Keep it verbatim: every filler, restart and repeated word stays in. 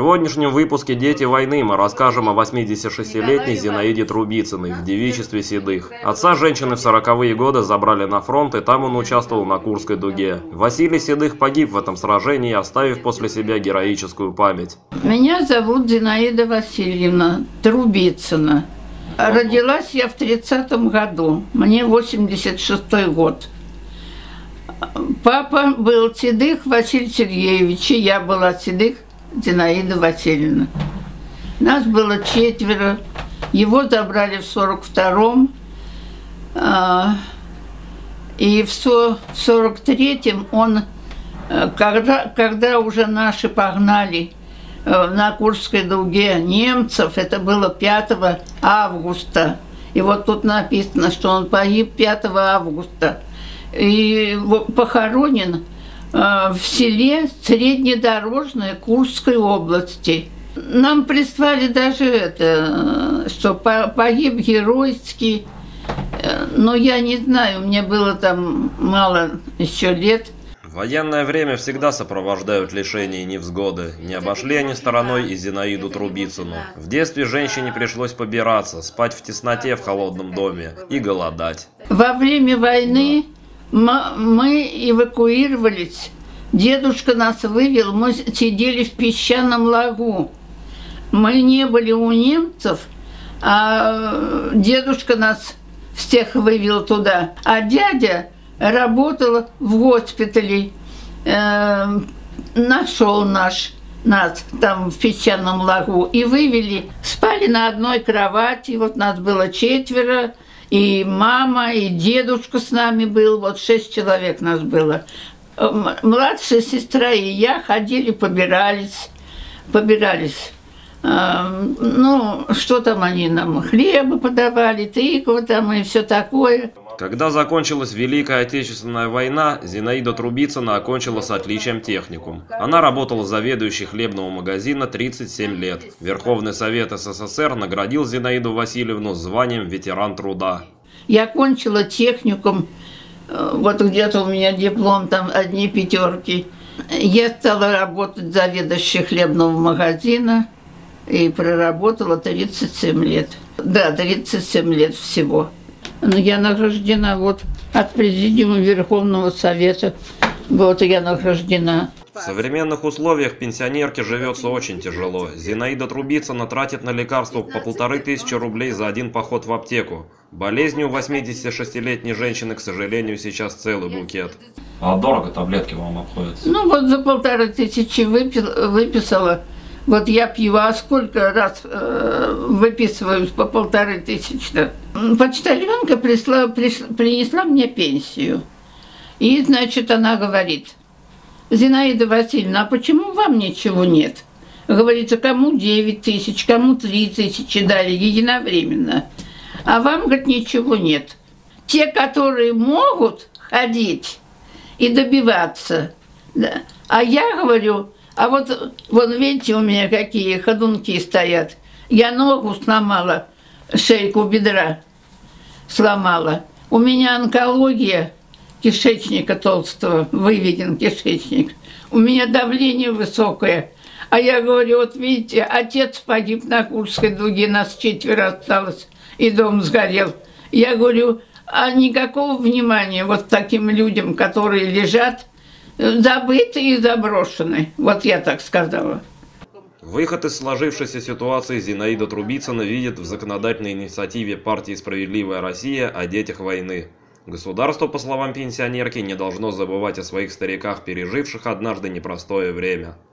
сегодняшнем выпуске «Дети войны» мы расскажем о восьмидесятишестилетней Зинаиде Трубицыной в девичестве Седых. Отца женщины в сороковые годы забрали на фронт, и там он участвовал на Курской дуге. Василий Седых погиб в этом сражении, оставив после себя героическую память. Меня зовут Зинаида Васильевна Трубицына. Родилась я в тридцатом году, мне восемьдесят шестой год. Папа был Седых Василий Сергеевич, и я была Седых Зинаида Васильевна. Нас было четверо. Его забрали в сорок втором, и в сорок третьем он, когда, когда уже наши погнали на Курской дуге немцев, это было пятого августа. И вот тут написано, что он погиб пятого августа. И похоронен в селе Среднедорожное Курской области. Нам прислали даже это, что погиб геройский, но я не знаю, мне было там мало еще лет. В военное время всегда сопровождают лишения и невзгоды. Не обошли они стороной и Зинаиду Трубицыну. В детстве женщине пришлось побираться, спать в тесноте в холодном доме и голодать. Во время войны мы эвакуировались. Дедушка нас вывел, мы сидели в песчаном лагу. Мы не были у немцев, а дедушка нас всех вывел туда. А дядя работал в госпитале, э, нашел наш, нас там в песчаном лагу и вывели. Спали на одной кровати, вот нас было четверо. И мама, и дедушка с нами был, вот шесть человек нас было. Младшая сестра и я ходили, побирались, побирались. Ну, что там они нам, хлеба подавали, тыкву там и все такое. Когда закончилась Великая Отечественная война, Зинаида Трубицына окончила с отличием техникум. Она работала заведующей хлебного магазина тридцать семь лет. Верховный Совет СССР наградил Зинаиду Васильевну званием ветеран труда. Я окончила техникум, вот где-то у меня диплом, там одни пятерки. Я стала работать заведующей хлебного магазина и проработала тридцать семь лет. Да, тридцать семь лет всего. Я награждена вот от Президиума Верховного Совета. Вот я награждена. В современных условиях пенсионерке живется очень тяжело. Зинаида Трубицына тратит на лекарства по полторы тысячи рублей за один поход в аптеку. Болезнью восьмидесятишестилетней женщины, к сожалению, сейчас целый букет. А дорого таблетки вам обходятся? Ну вот за полторы тысячи выпил, выписала. Вот я пью, а сколько раз э, выписываюсь по полторы тысячи-то? Почтальонка присла, пришла, принесла мне пенсию. И, значит, она говорит: Зинаида Васильевна, а почему вам ничего нет? Говорится, кому девять тысяч, кому три тысячи дали единовременно. А вам, говорит, ничего нет. Те, которые могут ходить и добиваться, да. А я говорю, а вот, вон видите, у меня какие ходунки стоят. Я ногу сломала, шейку бедра сломала. У меня онкология кишечника толстого, выведен кишечник. У меня давление высокое. А я говорю, вот видите, отец погиб на Курской дуге, нас четверо осталось, и дом сгорел. Я говорю, а никакого внимания вот таким людям, которые лежат, забыты и заброшены. Вот я так сказала. Выход из сложившейся ситуации Зинаида Трубицына видит в законодательной инициативе партии «Справедливая Россия» о детях войны. Государство, по словам пенсионерки, не должно забывать о своих стариках, переживших однажды непростое время.